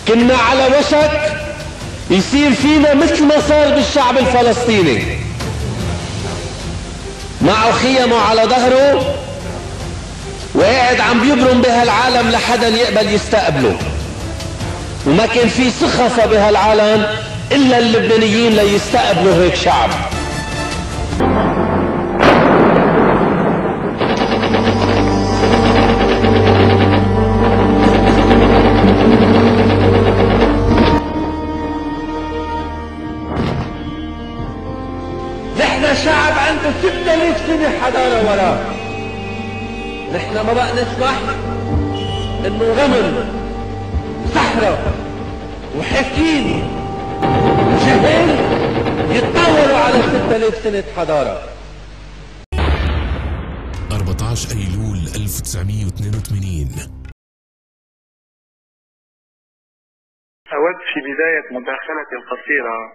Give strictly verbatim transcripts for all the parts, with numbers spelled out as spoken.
كنا على وشك يصير فينا مثل ما صار بالشعب الفلسطيني، معه خيمه على ظهره وقاعد عم بيبرم بهالعالم لحدا يقبل يستقبله، وما كان في سخفة بهالعالم إلا اللبنانيين ليستقبلوا هيك شعب. نحن شعب عنده ستة آلاف سنة حضارة وراه. نحن ما بقى نسمح انه رمل صحراء وحكيم جهل يتطوروا على ستة آلاف سنة حضارة. أربعة عشر أيلول ألف وتسعمئة واثنين وثمانين. أود في بداية مداخلتي القصيرة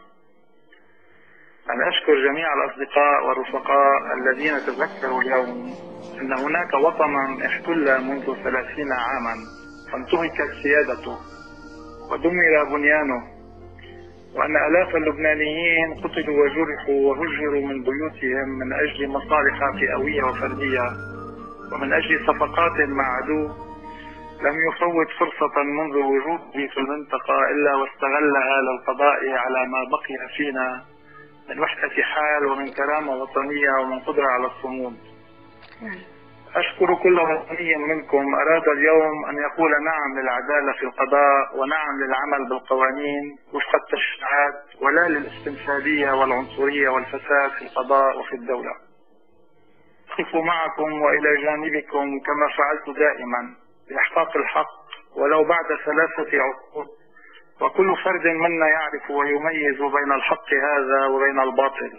أن أشكر جميع الأصدقاء والرفقاء الذين تذكروا اليوم أن هناك وطنا احتل منذ ثلاثين عاما وانتهكت سيادته ودمر بنيانه، وأن آلاف اللبنانيين قتلوا وجرحوا وهجروا من بيوتهم من أجل مصالح فئوية وفردية ومن أجل صفقات مع عدو لم يفوت فرصة منذ وجوده في المنطقة إلا واستغلها للقضاء على ما بقي فينا من وحدة حال ومن كرامة وطنية ومن قدرة على الصمود. أشكر كل وطني منكم أراد اليوم أن يقول نعم للعدالة في القضاء ونعم للعمل بالقوانين وفق التشريعات ولا للاستنفاذية والعنصرية والفساد في القضاء وفي الدولة. أقف معكم وإلى جانبكم كما فعلت دائما لإحقاق الحق ولو بعد ثلاثة عقود، وكل فرد منا يعرف ويميز بين الحق هذا وبين الباطل.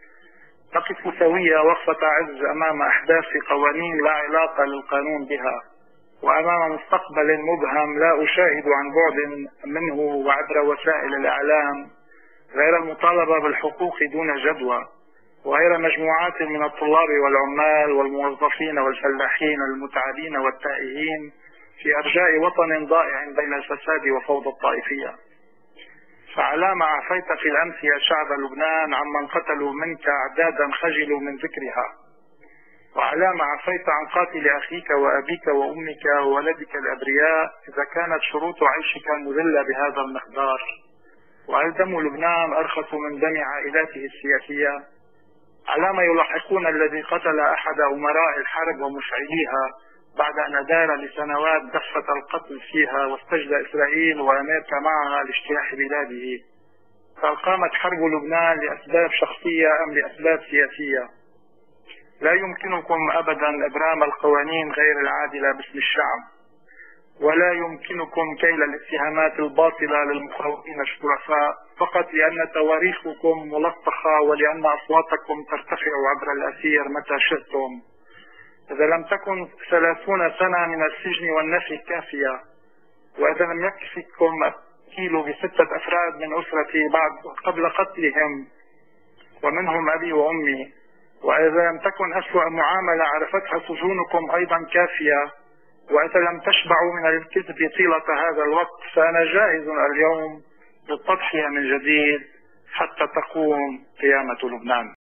نقف سوية وقفة عز أمام أحداث قوانين لا علاقة للقانون بها، وأمام مستقبل مبهم لا أشاهد عن بعد منه وعبر وسائل الإعلام غير المطالبة بالحقوق دون جدوى، وغير مجموعات من الطلاب والعمال والموظفين والفلاحين المتعبين والتائهين في أرجاء وطن ضائع بين الفساد وفوضى الطائفية. فعلى ما عفيت في الأمس يا شعب لبنان عمن قتلوا منك أعدادا خجلوا من ذكرها، وعلى ما عفيت عن قاتل أخيك وأبيك وأمك وولدك الأبرياء إذا كانت شروط عيشك مذلة بهذا المقدار. وهل دم لبنان أرخص من دم عائلاته السياسية؟ على ما يلاحقون الذي قتل أحد أمراء الحرب ومفعليها بعد أن أدار لسنوات دفة القتل فيها واستجدى إسرائيل وأمريكا معها لاجتياح بلاده؟ فهل قامت حرب لبنان لأسباب شخصية أم لأسباب سياسية؟ لا يمكنكم أبدا إبرام القوانين غير العادلة باسم الشعب، ولا يمكنكم كيل الاتهامات الباطلة للمخاوفين الشرفاء فقط لأن تواريخكم ملطخة ولأن أصواتكم ترتفع عبر الأثير متى شئتم. إذا لم تكن ثلاثون سنة من السجن والنفي كافية، وإذا لم يكفكم التكيل بستة أفراد من أسرتي بعد قبل قتلهم ومنهم أبي وأمي، وإذا لم تكن أسوأ معاملة عرفتها سجونكم أيضا كافية، وإذا لم تشبعوا من الكذب طيلة هذا الوقت، فأنا جاهز اليوم للتضحية من جديد حتى تقوم قيامة لبنان.